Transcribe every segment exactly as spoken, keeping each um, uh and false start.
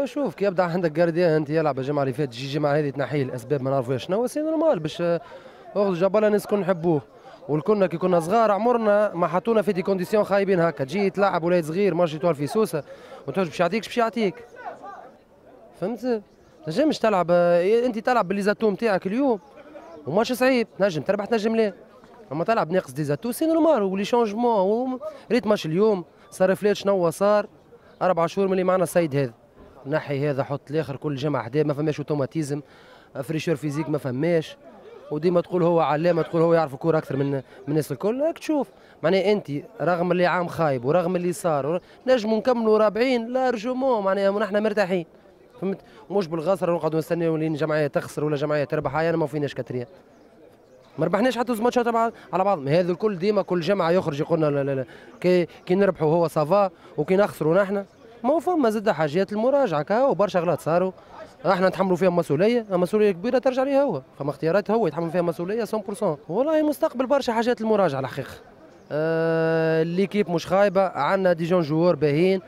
شوف كي يبدا عندك جارديان انت يلعب الجمعه اللي فاتت، تجي الجمعه هذه تنحيه الاسباب ما نعرفوش شنو، سي نورمال باش اخذ جبل الناس الكل نحبوه. والكلنا كي كنا صغار عمرنا ما حطونا في دي كونديسيون خايبين هكا، تجي تلعب ولاد صغير مارشي طوال في سوسه وتهج باش يعطيك باش يعطيك. فهمت؟ تنجمش تلعب اه، انت تلعب بالليزاتو نتاعك اليوم وماتش صعيب، تنجم تربح تنجم لا. اما تلعب ناقص دي زاتو سي نورمال، ولي شونجمون ريت ماتش اليوم صار فلات شنو صار. اربع شهور من اللي معنا السيد هذا، نحي هذا حط الاخر كل جمعه حداه، ما فماش اوتوماتيزم فريشور فيزيك ما فماش. وديما تقول هو علامه، تقول هو يعرف الكوره اكثر من من الناس الكل. راك تشوف معناها انت رغم اللي عام خايب ورغم اللي صار نجموا نكملوا رابعين لارجومون، معناها نحن مرتاحين. فهمت؟ مش بالغصر ونقعدوا نستناو لين جمعيه تخسر ولا جمعيه تربح، انا ما فيناش كتريا. ما ربحناش حتى زوج ماتشات على بعض. هذا الكل ديما كل جمعه يخرج يقولنا لا لا لا كي كي نربحوا هو صافا وكي نخسروا نحن. ما هو فما زاد حاجات المراجعه كهو برشا غلط صاروا احنا نتحملوا فيها مسؤوليه، مسؤوليه كبيره ترجع ليه هو، فما اختيارات هو يتحمل فيها مسؤوليه مية بالمية. والله مستقبل برشا حاجات المراجعه الحقيقه. آه ليكيب مش خايبه، عندنا دي جون جوور باهيين.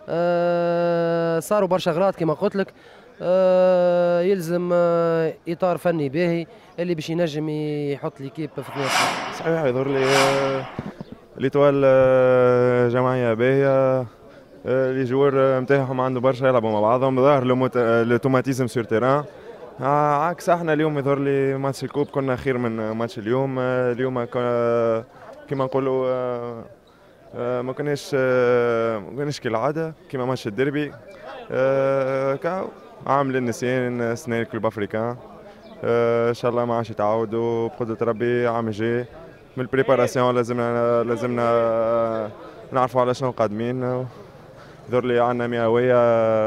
آه صاروا برشا غلط كما قلت لك. آه يلزم آه اطار فني باهي اللي باش ينجم يحط ليكيب في الناس. صحيح يظهر لي ليتوال آه، جمعيه باهيه. آه، لي جوار نتاعهم عنده برشا يلعبوا مع بعضهم، ظاهر لوتوماتيزم سور تيران. عكس احنا اليوم يظهر لي ماتش الكوب كنا خير من ماتش اليوم. آه، اليوم كما نقولوا آه، آه، ما كناش آه، ما كناش كالعاده كما ماتش الديربي. كاو عامل النسيان سنين الكلوب افريكان. ان شاء الله ما عادش يتعاودوا بقدرة ربي عام جاي. من البريباراسيون لازمنا لازمنا نعرفوا على شنو قادمين. يظهر لي عندنا مئوية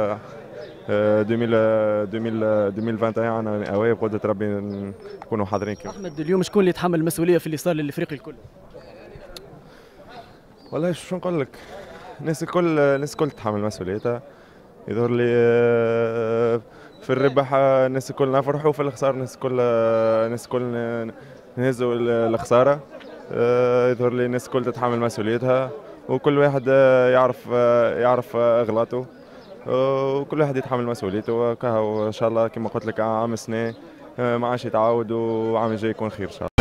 ألفين ألفين ألفين وواحد وعشرين، عندنا مئوية بقدرة ربي نكونوا حاضرين كيف. احمد اليوم شكون اللي يتحمل المسؤوليه في اللي صار للفريق الكل؟ والله شو نقول لك، الناس الكل الناس الكل تتحمل مسؤوليتها. يظهر لي في الربح الناس الكل نفرحوا، في الخسارة الناس الكل الناس الكل نهزوا الخسارة. يظهر لي الناس الكل تتحمل مسؤوليتها، وكل واحد يعرف يعرف اغلاطه، وكل واحد يتحمل مسؤوليته. وكهو ان شاء الله كما قلت لك عام سنة ما عادش يتعاود، وعام الجاي يكون خير ان شاء الله.